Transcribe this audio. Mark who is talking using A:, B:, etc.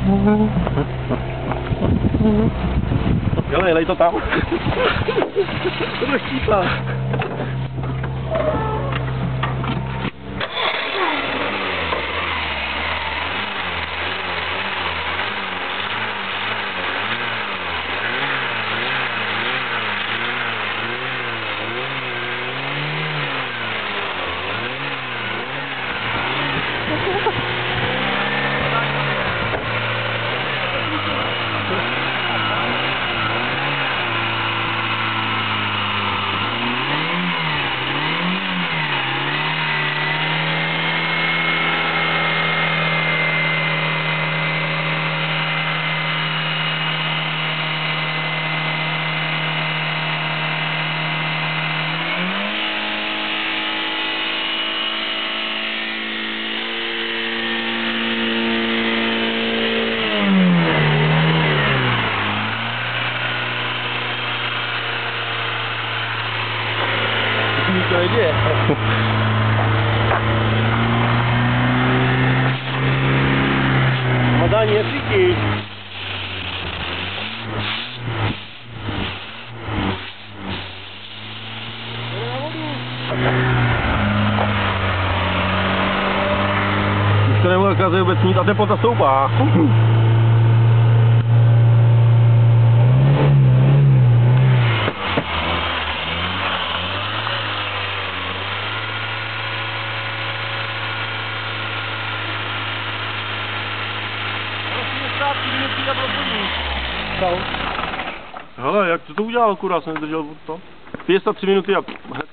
A: Hele, lej to tam. To bude štípá. Nic to neděje. Hledání jetříky. Už to nebude kaze vůbec mít a teplota stoupá. Hele, jak to udělal, kurá, jsem nedržel to? 3 minuty a